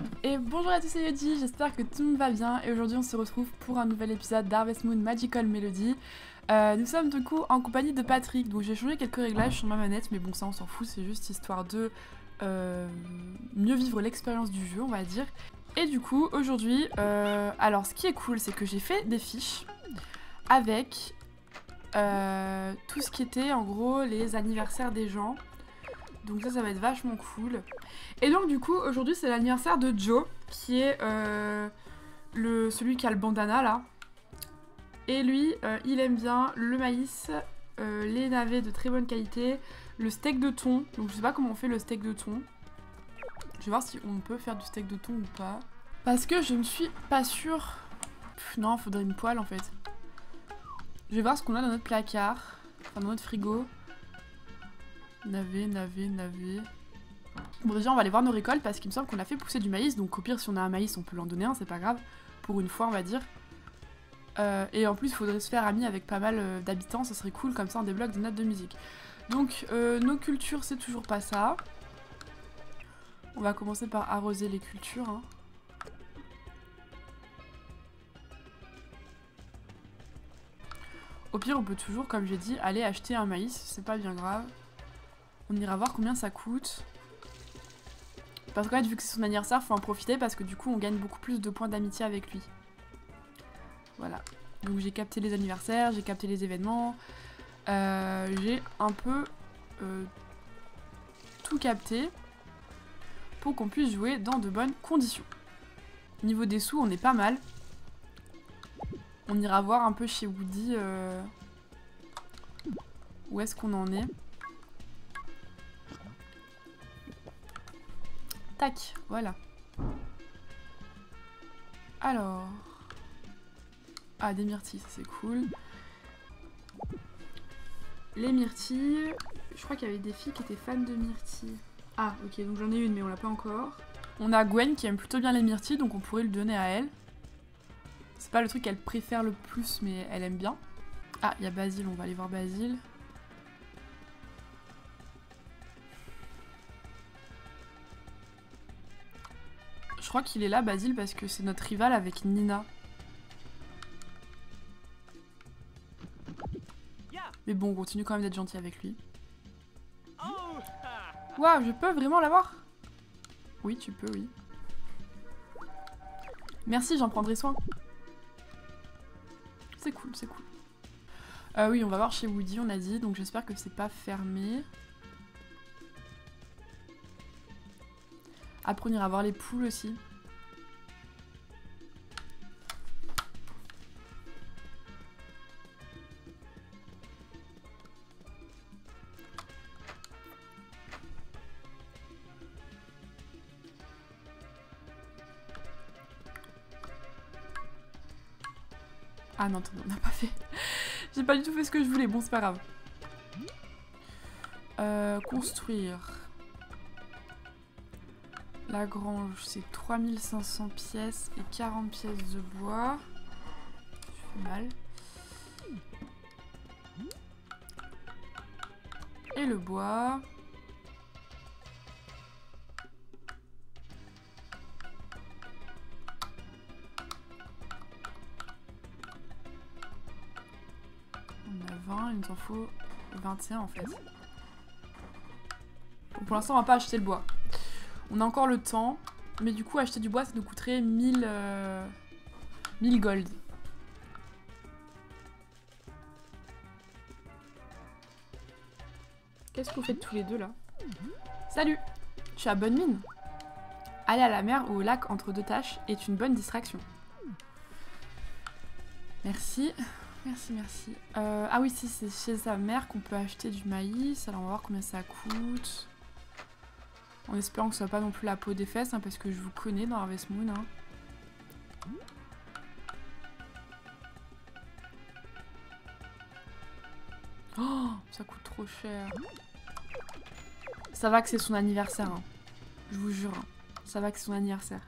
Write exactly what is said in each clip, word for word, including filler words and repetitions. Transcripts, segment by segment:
Et bonjour à tous, c'est Yodi, j'espère que tout le monde va bien et aujourd'hui on se retrouve pour un nouvel épisode d'Harvest Moon Magical Melody. Euh, nous sommes du coup en compagnie de Patrick, donc j'ai changé quelques réglages sur ma manette mais bon ça on s'en fout, c'est juste histoire de euh, mieux vivre l'expérience du jeu on va dire. Et du coup aujourd'hui, euh, alors ce qui est cool c'est que j'ai fait des fiches avec euh, tout ce qui était en gros les anniversaires des gens. Donc ça, ça va être vachement cool. Et donc du coup, aujourd'hui c'est l'anniversaire de Joe, qui est euh, le, celui qui a le bandana là. Et lui, euh, il aime bien le maïs, euh, les navets de très bonne qualité, le steak de thon. Donc je sais pas comment on fait le steak de thon. Je vais voir si on peut faire du steak de thon ou pas. Parce que je ne suis pas sûre. Pff, non, il faudrait une poêle en fait. Je vais voir ce qu'on a dans notre placard, enfin dans notre frigo. Navet, navet, navet. Bon déjà on va aller voir nos récoltes parce qu'il me semble qu'on a fait pousser du maïs, donc au pire si on a un maïs on peut l'en donner un, c'est pas grave, pour une fois on va dire. Euh, et en plus il faudrait se faire ami avec pas mal euh, d'habitants, ça serait cool, comme ça on débloque des notes de musique. Donc euh, nos cultures c'est toujours pas ça. On va commencer par arroser les cultures. Hein. Au pire on peut toujours, comme j'ai dit, aller acheter un maïs, c'est pas bien grave. On ira voir combien ça coûte. Parce qu'en fait, vu que c'est son anniversaire, faut en profiter parce que du coup, on gagne beaucoup plus de points d'amitié avec lui. Voilà. Donc j'ai capté les anniversaires, j'ai capté les événements. Euh, j'ai un peu euh, tout capté pour qu'on puisse jouer dans de bonnes conditions. Niveau des sous, on est pas mal. On ira voir un peu chez Woody euh, où est-ce qu'on en est. Tac, voilà. Alors... Ah, des myrtilles, ça c'est cool. Les myrtilles... Je crois qu'il y avait des filles qui étaient fans de myrtilles. Ah, ok, donc j'en ai une, mais on l'a pas encore. On a Gwen qui aime plutôt bien les myrtilles, donc on pourrait le donner à elle. C'est pas le truc qu'elle préfère le plus, mais elle aime bien. Ah, il y a Basile, on va aller voir Basile. Je crois qu'il est là, Basile, parce que c'est notre rival avec Nina. Mais bon, on continue quand même d'être gentil avec lui. Waouh, je peux vraiment l'avoir? Oui, tu peux, oui. Merci, j'en prendrai soin. C'est cool, c'est cool. Euh, oui, on va voir chez Woody, on a dit, donc j'espère que c'est pas fermé. Après, on ira voir les poules aussi. Ah non, attendez, on n'a pas fait. J'ai pas du tout fait ce que je voulais, bon, c'est pas grave. Euh, construire. La grange, c'est trois mille cinq cents pièces et quarante pièces de bois. Ça fait mal. Et le bois. On a vingt, il nous en faut vingt et un en fait. Bon, pour l'instant, on va pas acheter le bois. On a encore le temps, mais du coup, acheter du bois, ça nous coûterait mille, euh, mille gold. Qu'est-ce que vous faites tous les deux, là? Salut! Tu as bonne mine? Aller à la mer ou au lac entre deux tâches est une bonne distraction. Merci. Merci, merci. Euh, ah oui, si, c'est chez sa mère qu'on peut acheter du maïs. Alors, on va voir combien ça coûte. En espérant que ce soit pas non plus la peau des fesses, hein, parce que je vous connais dans Harvest Moon. Hein. Oh, ça coûte trop cher. Ça va que c'est son anniversaire. Hein. Je vous jure. Hein. Ça va que c'est son anniversaire.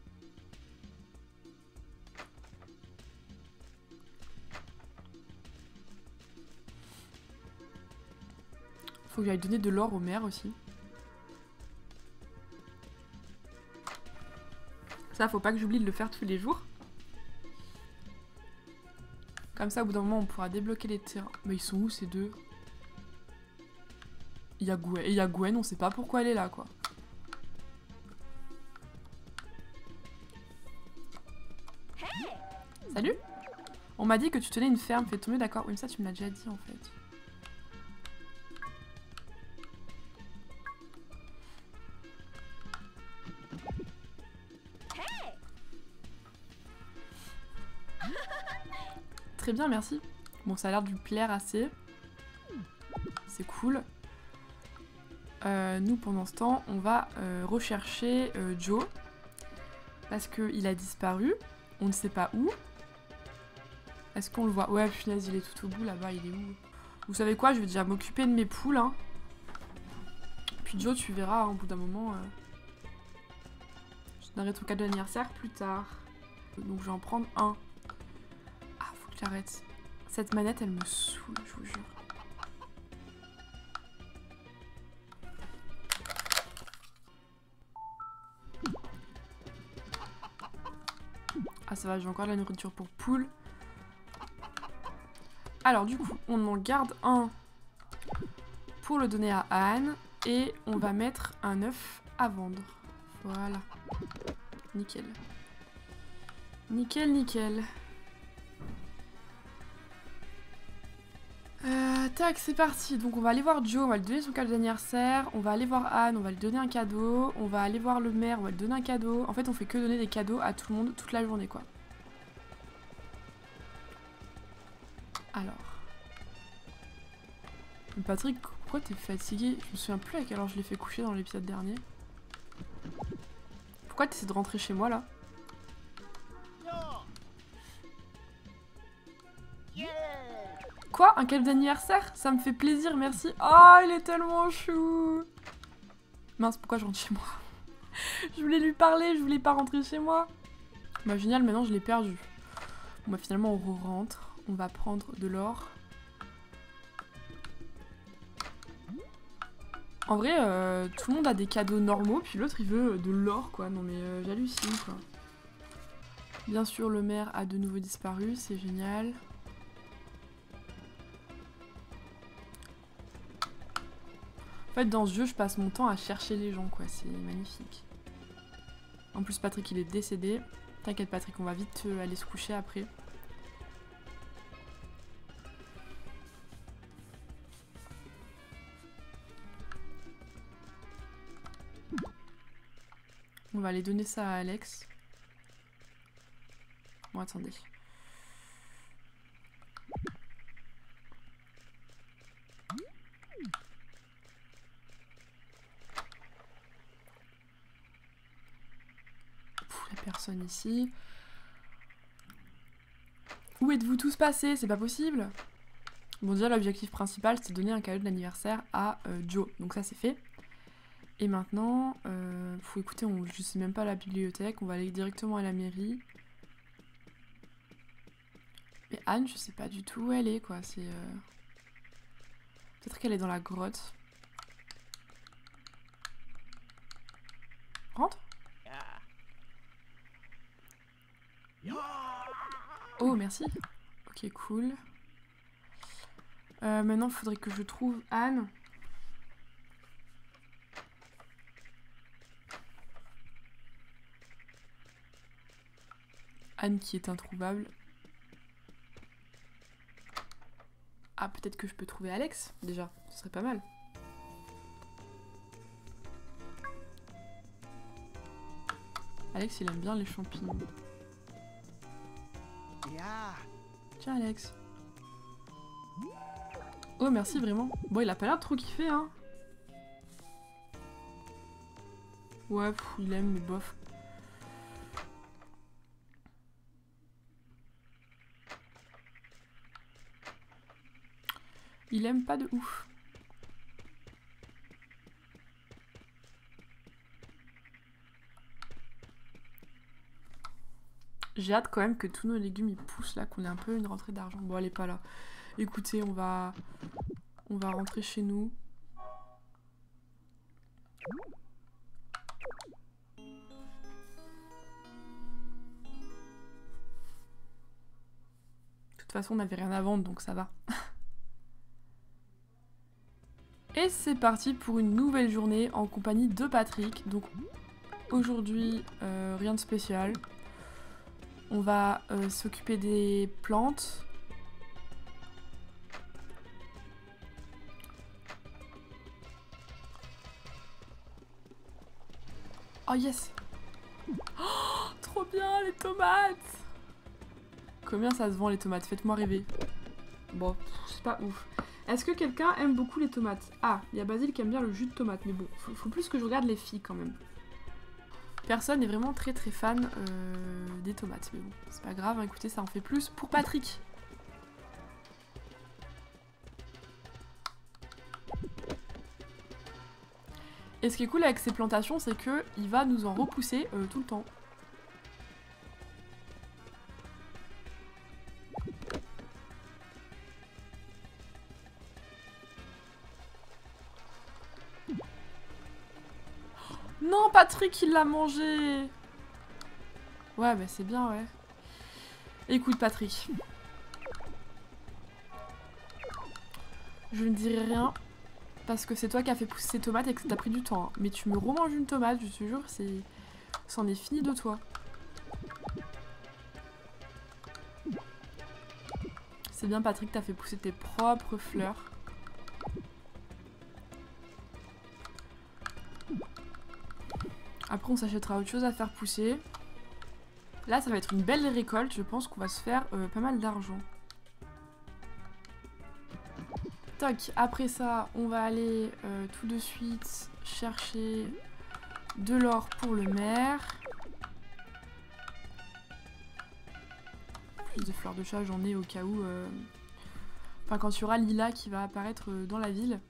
Faut que j'aille donner de l'or au maire aussi. Ça, faut pas que j'oublie de le faire tous les jours. Comme ça, au bout d'un moment, on pourra débloquer les terrains. Mais ils sont où ces deux? Il y a Gwen, et il y a Gwen, on sait pas pourquoi elle est là, quoi. Salut! On m'a dit que tu tenais une ferme, fais ton mieux, d'accord? Oui, mais ça, tu me l'as déjà dit, en fait. Très bien, merci. Bon, ça a l'air de lui plaire assez. C'est cool. Euh, nous, pendant ce temps, on va euh, rechercher euh, Joe. Parce qu'il a disparu. On ne sait pas où. Est-ce qu'on le voit? Ouais, punaise, il est tout au bout là-bas. Il est où? Vous savez quoi? Je vais déjà m'occuper de mes poules. Hein. Puis Joe, tu verras, hein, au bout d'un moment. Euh... Je donnerai ton cadeau d'anniversaire plus tard. Donc, je vais en prendre un. Ah, faut que j'arrête. Cette manette, elle me saoule, je vous jure. Ah ça va, j'ai encore de la nourriture pour poule. Alors du coup, on en garde un pour le donner à Anne. Et on va mettre un œuf à vendre. Voilà. Nickel. Nickel, nickel. Euh, tac, c'est parti. Donc on va aller voir Joe, on va lui donner son cadeau d'anniversaire. On va aller voir Anne, on va lui donner un cadeau. On va aller voir le maire, on va lui donner un cadeau. En fait, on fait que donner des cadeaux à tout le monde toute la journée, quoi. Alors. Patrick, pourquoi t'es fatigué? Je me souviens plus à quelle heure je l'ai fait coucher dans l'épisode dernier. Pourquoi t'essaies de rentrer chez moi, là? Quoi? Un cadeau d'anniversaire? Ça me fait plaisir, merci. Oh, il est tellement chou. Mince, pourquoi je rentre chez moi? Je voulais lui parler, je voulais pas rentrer chez moi. Bah génial, maintenant je l'ai perdu. Bon bah finalement on re-rentre. On va prendre de l'or. En vrai, euh, tout le monde a des cadeaux normaux, puis l'autre il veut de l'or, quoi. Non mais euh, j'hallucine, quoi. Bien sûr, le maire a de nouveau disparu, c'est génial. En fait, dans ce jeu, je passe mon temps à chercher les gens, quoi. C'est magnifique. En plus, Patrick, il est décédé. T'inquiète, Patrick, on va vite euh, aller se coucher après. On va aller donner ça à Alex. Bon, attendez. Pff, la personne ici. Où êtes-vous tous passés? C'est pas possible. Bon, déjà, l'objectif principal, c'est de donner un cadeau d'anniversaire à euh, Joe. Donc ça, c'est fait. Et maintenant, euh, faut écouter, on, je sais même pas à la bibliothèque, on va aller directement à la mairie. Mais Anne, je sais pas du tout où elle est, quoi. C'est euh... peut-être qu'elle est dans la grotte. Rentre. Oh, merci. Ok, cool. Euh, maintenant, il faudrait que je trouve Anne. Anne qui est introuvable. Ah, peut-être que je peux trouver Alex, déjà. Ce serait pas mal. Alex, il aime bien les champignons. Tiens, Alex. Oh, merci, vraiment. Bon, il a pas l'air trop kiffé, hein. Ouais, pff, il aime, mais bof. Il aime pas de ouf. J'ai hâte quand même que tous nos légumes ils poussent là, qu'on ait un peu une rentrée d'argent. Bon, elle est pas là. Écoutez, on va on va rentrer chez nous. toute façon, on n'avait rien à vendre, donc ça va. Et c'est parti pour une nouvelle journée en compagnie de Patrick. Donc aujourd'hui, euh, rien de spécial. On va euh, s'occuper des plantes. Oh yes! Oh, trop bien les tomates! Combien ça se vend les tomates? Faites-moi rêver. Bon, c'est pas ouf. Est-ce que quelqu'un aime beaucoup les tomates? Ah, il y a Basile qui aime bien le jus de tomate, mais bon, faut, faut plus que je regarde les filles quand même. Personne n'est vraiment très très fan euh, des tomates, mais bon, c'est pas grave, hein, écoutez, ça en fait plus pour Patrick. Et ce qui est cool avec ces plantations, c'est que il va nous en repousser euh, tout le temps. Non, Patrick, il l'a mangé. Ouais, bah c'est bien, ouais. Écoute, Patrick. Je ne dirai rien. Parce que c'est toi qui as fait pousser ces tomates et que ça t'a pris du temps. Hein. Mais tu me remanges une tomate, je te jure, c'est... c'en est fini de toi. C'est bien, Patrick, t'as fait pousser tes propres fleurs. Après, on s'achètera autre chose à faire pousser. Là, ça va être une belle récolte. Je pense qu'on va se faire euh, pas mal d'argent. Toc, après ça, on va aller euh, tout de suite chercher de l'or pour le maire. Plus de fleurs de chat, j'en ai au cas où... Euh... Enfin, quand il y aura Lila qui va apparaître dans la ville.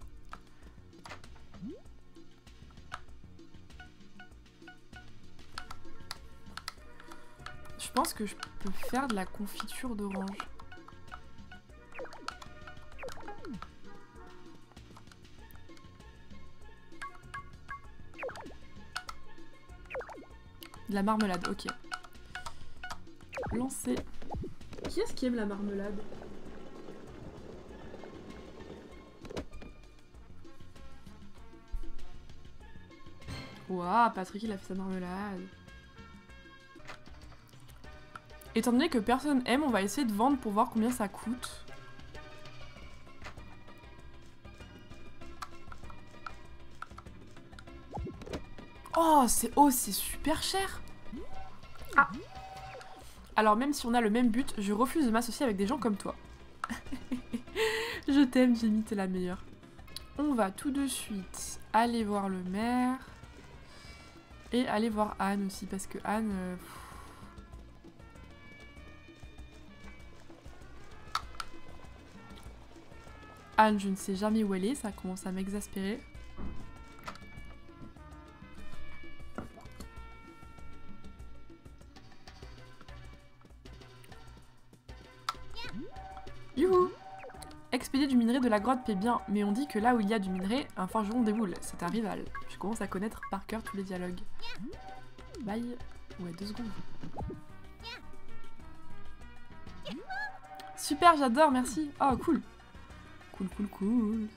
Je pense que je peux faire de la confiture d'orange. De la marmelade, ok. Lancer. Qui est-ce qui aime la marmelade? Waouh, Patrick il a fait sa marmelade. Étant donné que personne aime, on va essayer de vendre pour voir combien ça coûte. Oh, c'est oh, c'est super cher. Ah. Alors même si on a le même but, je refuse de m'associer avec des gens comme toi. Je t'aime, Jenny, t'es la meilleure. On va tout de suite aller voir le maire. Et aller voir Anne aussi, parce que Anne... Euh, Anne, je ne sais jamais où elle est, ça commence à m'exaspérer. Youhou! Expédier du minerai de la grotte paie bien, mais on dit que là où il y a du minerai, un forgeron déboule. C'est un rival. Je commence à connaître par cœur tous les dialogues. Bye. Ouais, deux secondes. Super, j'adore, merci. Oh, cool. Cool, cool, cool.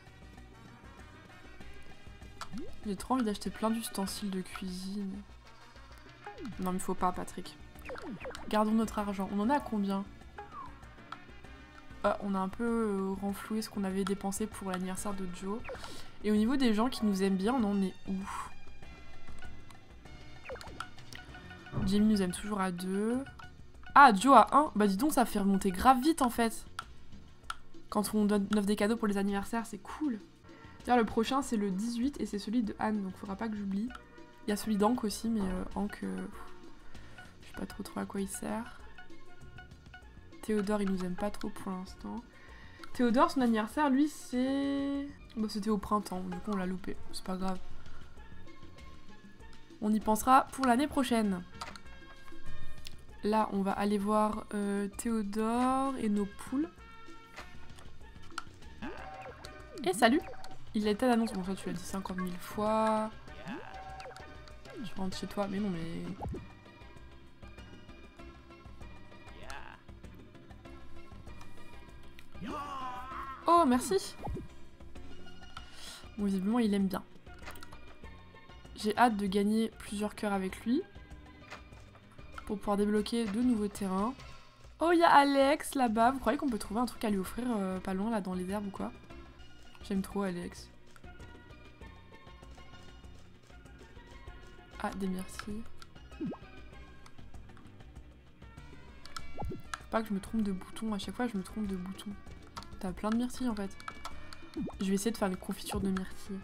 J'ai trop envie d'acheter plein d'ustensiles de cuisine. Non, mais faut pas, Patrick. Gardons notre argent. On en a à combien? Ah, on a un peu euh, renfloué ce qu'on avait dépensé pour l'anniversaire de Joe. Et au niveau des gens qui nous aiment bien, on en est où? Jamie nous aime toujours à deux. Ah, Joe à un. Bah dis donc, ça fait remonter grave vite en fait. Quand on donne offre des cadeaux pour les anniversaires, c'est cool. D'ailleurs, le prochain, c'est le dix-huit et c'est celui de Anne, donc faudra pas que j'oublie. Il y a celui d'Ank aussi, mais euh, Ank, euh, je sais pas trop trop à quoi il sert. Théodore, il nous aime pas trop pour l'instant. Théodore, son anniversaire, lui, c'est... Bah, c'était au printemps, du coup on l'a loupé. C'est pas grave. On y pensera pour l'année prochaine. Là, on va aller voir euh, Théodore et nos poules. Et salut! Il a été d'annonce. Bon, ça, tu l'as dit cinquante mille fois. Je rentre chez toi. Mais non, mais... Oh, merci. Bon, visiblement, il aime bien. J'ai hâte de gagner plusieurs cœurs avec lui. Pour pouvoir débloquer de nouveaux terrains. Oh, il y a Alex là-bas. Vous croyez qu'on peut trouver un truc à lui offrir euh, pas loin, là, dans les herbes ou quoi? J'aime trop Alex. Ah, des myrtilles. Faut pas que je me trompe de bouton. À chaque fois, je me trompe de bouton. T'as plein de myrtilles, en fait. Je vais essayer de faire une confiture de myrtilles.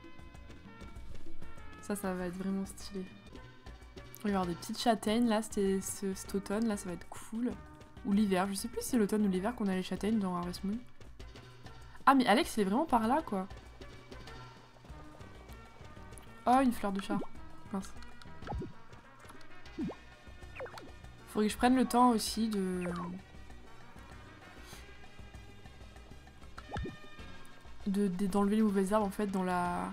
Ça, ça va être vraiment stylé. Il va y avoir des petites châtaignes, là, c'était ce, cet automne, là, ça va être cool. Ou l'hiver, je sais plus si c'est l'automne ou l'hiver qu'on a les châtaignes dans Harvest Moon. Ah, mais Alex, il est vraiment par là, quoi. Oh, une fleur de chat. Mince. Faudrait que je prenne le temps aussi de... de d'enlever les mauvaises herbes, en fait, dans la...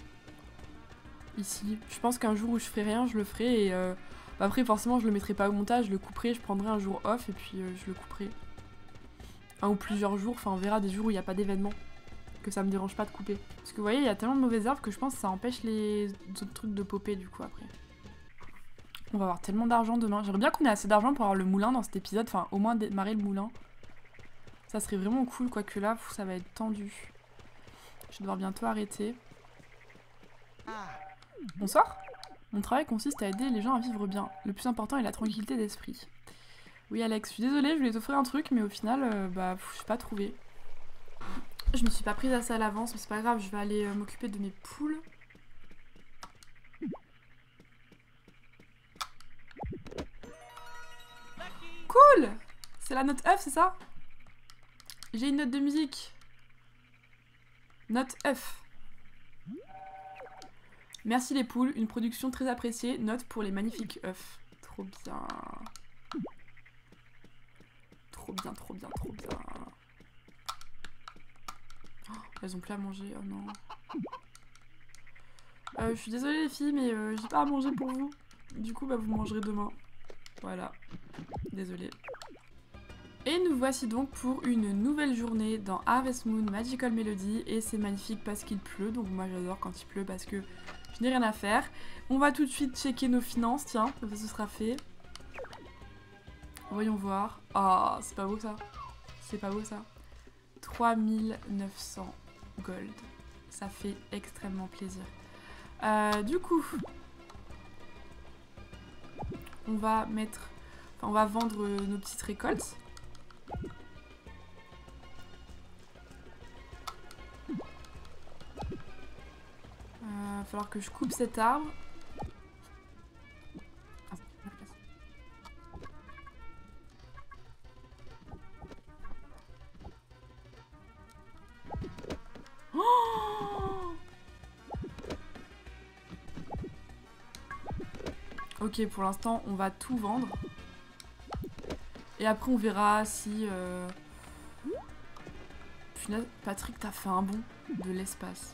Ici. Je pense qu'un jour où je ferai rien, je le ferai et... Euh... Bah après, forcément, je le mettrai pas au montage, je le couperai, je prendrai un jour off et puis euh, je le couperai. Un ou plusieurs jours, enfin on verra des jours où il n'y a pas d'événement. Que ça me dérange pas de couper. Parce que vous voyez, il y a tellement de mauvaises herbes que je pense que ça empêche les autres trucs de popper du coup après. On va avoir tellement d'argent demain. J'aimerais bien qu'on ait assez d'argent pour avoir le moulin dans cet épisode, enfin au moins démarrer le moulin. Ça serait vraiment cool, quoique là, ça va être tendu. Je vais devoir bientôt arrêter. Bonsoir. Mon travail consiste à aider les gens à vivre bien. Le plus important est la tranquillité d'esprit. Oui Alex, je suis désolée, je voulais t'offrir un truc, mais au final, euh, bah, je n'ai pas trouvé. Je me suis pas prise assez à l'avance, mais c'est pas grave, je vais aller euh, m'occuper de mes poules. Cool! C'est la note F, c'est ça? J'ai une note de musique. Note F. Merci les poules, une production très appréciée. Note pour les magnifiques œufs. Trop bien. Trop bien, trop bien, trop bien. Oh, elles ont plus à manger, oh non. Euh, je suis désolée les filles, mais euh, j'ai pas à manger pour vous. Du coup, bah, vous mangerez demain. Voilà. Désolée. Et nous voici donc pour une nouvelle journée dans Harvest Moon Magical Melody. Et c'est magnifique parce qu'il pleut, donc moi j'adore quand il pleut parce que je n'ai rien à faire. On va tout de suite checker nos finances, tiens, comme ça ce sera fait. Voyons voir. Ah, oh, c'est pas beau ça. C'est pas beau ça. trois mille neuf cents gold. Ça fait extrêmement plaisir. Euh, du coup, on va mettre... Enfin, on va vendre nos petites récoltes. Il va falloir que je coupe cet arbre. Oh, ok, pour l'instant, on va tout vendre. Et après, on verra si... Euh... Punaise, Patrick, t'as fait un bond de l'espace.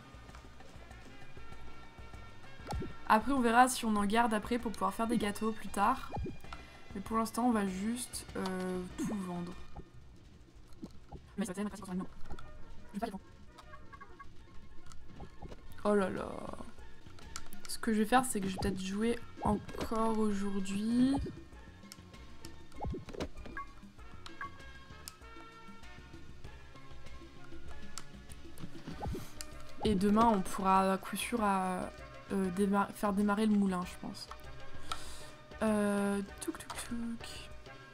Après, on verra si on en garde après pour pouvoir faire des gâteaux plus tard. Mais pour l'instant, on va juste euh, tout vendre. Oh là là. Ce que je vais faire, c'est que je vais peut-être jouer encore aujourd'hui. Et demain, on pourra à coup sûr à, euh, démar faire démarrer le moulin, je pense. Euh, touk touk touk.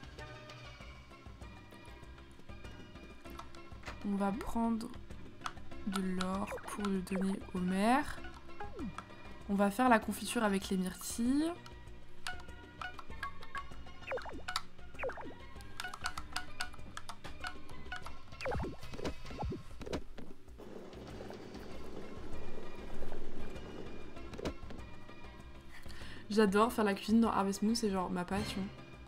On va prendre de l'or pour le donner au maire. On va faire la confiture avec les myrtilles. J'adore faire la cuisine dans Harvest Moon, c'est genre ma passion.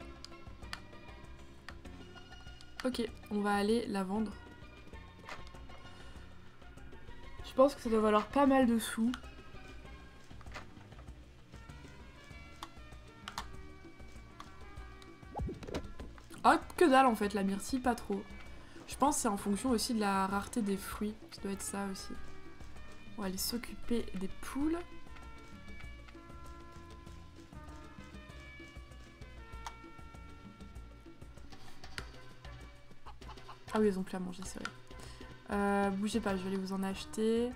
Ok, on va aller la vendre. Je pense que ça doit valoir pas mal de sous. Oh, que dalle en fait, la myrtille, pas trop. Je pense que c'est en fonction aussi de la rareté des fruits. Ça doit être ça aussi. On va aller s'occuper des poules. Ah oui, elles ont plus à manger, c'est vrai. Euh, bougez pas, je vais aller vous en acheter.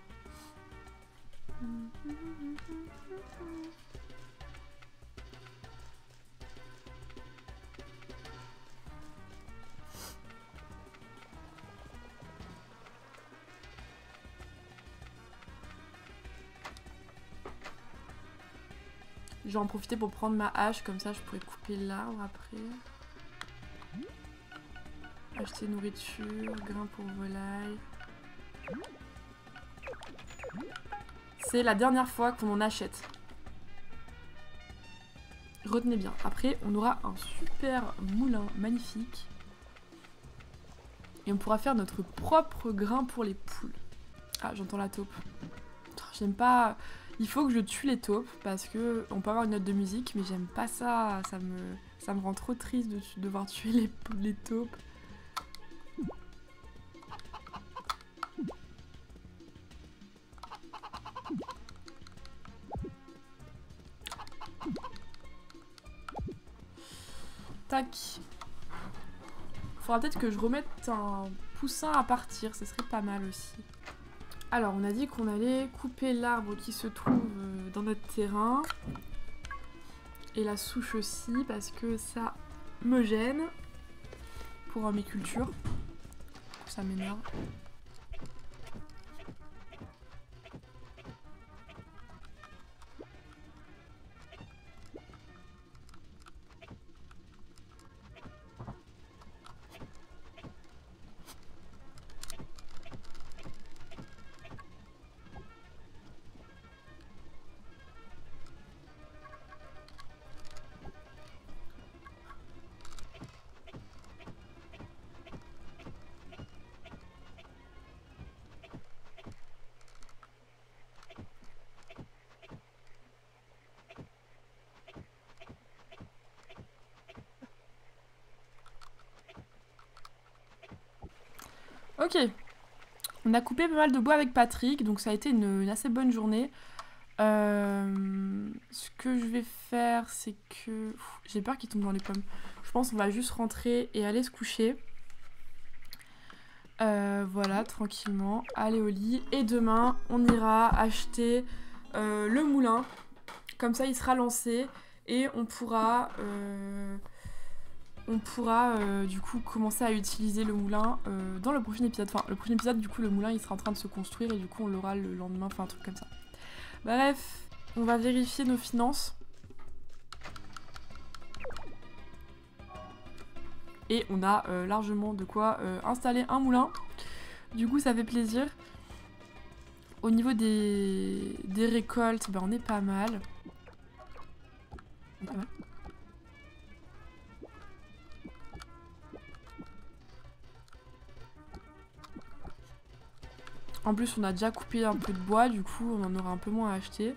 Je vais en profiter pour prendre ma hache, comme ça je pourrais couper l'arbre après. Acheter nourriture, grains pour volaille. C'est la dernière fois qu'on en achète. Retenez bien. Après, on aura un super moulin magnifique. Et on pourra faire notre propre grain pour les poules. Ah, j'entends la taupe. J'aime pas... Il faut que je tue les taupes parce que on peut avoir une note de musique, mais j'aime pas ça. Ça me, ça me rend trop triste de devoir tuer les, les taupes. Tac. Faudra peut-être que je remette un poussin à partir, ce serait pas mal aussi. Alors, on a dit qu'on allait couper l'arbre qui se trouve dans notre terrain. Et la souche aussi, parce que ça me gêne pour mes cultures. Ça m'énerve. Ok, on a coupé pas mal de bois avec Patrick, donc ça a été une, une assez bonne journée. Euh, ce que je vais faire, c'est que... J'ai peur qu'il tombe dans les pommes. Je pense qu'on va juste rentrer et aller se coucher. Euh, voilà, tranquillement, aller au lit. Et demain, on ira acheter euh, le moulin. Comme ça, il sera lancé et on pourra... Euh... On pourra euh, du coup commencer à utiliser le moulin euh, dans le prochain épisode. Enfin, le prochain épisode, du coup, le moulin il sera en train de se construire et du coup, on l'aura le lendemain, enfin un truc comme ça. Bref, on va vérifier nos finances. Et on a euh, largement de quoi euh, installer un moulin. Du coup, ça fait plaisir. Au niveau des, des récoltes, ben, on est pas mal. On est pas mal. En plus, on a déjà coupé un peu de bois, du coup, on en aura un peu moins à acheter.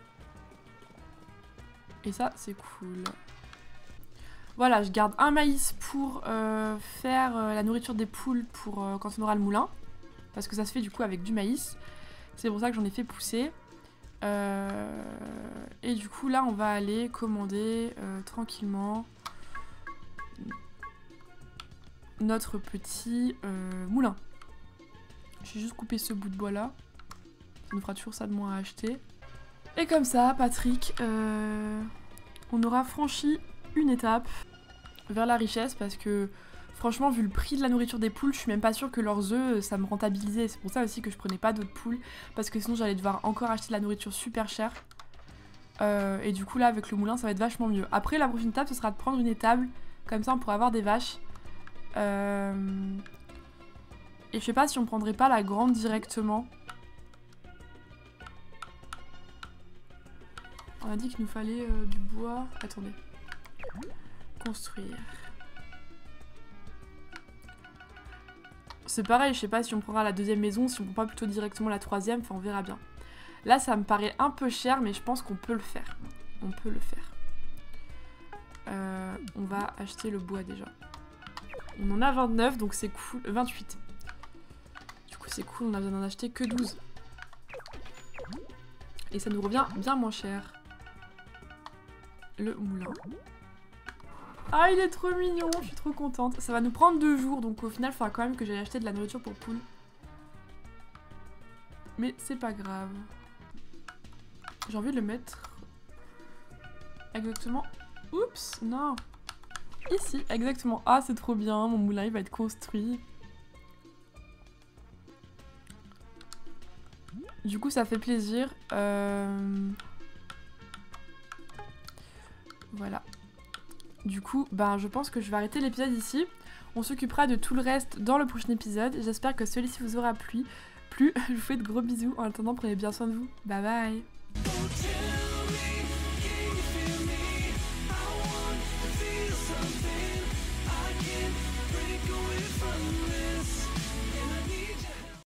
Et ça, c'est cool. Voilà, je garde un maïs pour euh, faire euh, la nourriture des poules pour euh, quand on aura le moulin. Parce que ça se fait du coup avec du maïs. C'est pour ça que j'en ai fait pousser. Euh, et du coup, là, on va aller commander euh, tranquillement notre petit euh, moulin. J'ai juste coupé ce bout de bois là. Ça nous fera toujours ça de moins à acheter. Et comme ça, Patrick, euh, on aura franchi une étape vers la richesse parce que franchement, vu le prix de la nourriture des poules, je suis même pas sûre que leurs œufs, ça me rentabilisait. C'est pour ça aussi que je prenais pas d'autres poules parce que sinon j'allais devoir encore acheter de la nourriture super chère. Euh, et du coup là, avec le moulin, ça va être vachement mieux. Après, la prochaine étape, ce sera de prendre une étable. Comme ça, on pourra avoir des vaches. Euh... Et je sais pas si on prendrait pas la grande directement. On a dit qu'il nous fallait euh, du bois. Attendez. Construire. C'est pareil, je sais pas si on prendra la deuxième maison, si on prend pas plutôt directement la troisième, enfin on verra bien. Là ça me paraît un peu cher, mais je pense qu'on peut le faire. On peut le faire. Euh, on va acheter le bois déjà. On en a vingt-neuf, donc c'est cool. vingt-huit. Du coup, c'est cool, on a besoin d'en acheter que douze. Et ça nous revient bien moins cher. Le moulin. Ah, il est trop mignon, je suis trop contente. Ça va nous prendre deux jours, donc au final, il faudra quand même que j'aille acheter de la nourriture pour poules. Mais c'est pas grave. J'ai envie de le mettre... Exactement. Oups, non. Ici, exactement. Ah, c'est trop bien, mon moulin, il va être construit. Du coup, ça fait plaisir. Euh... Voilà. Du coup, ben, je pense que je vais arrêter l'épisode ici. On s'occupera de tout le reste dans le prochain épisode. J'espère que celui-ci vous aura plu. Plus, je vous fais de gros bisous. En attendant, prenez bien soin de vous. Bye bye.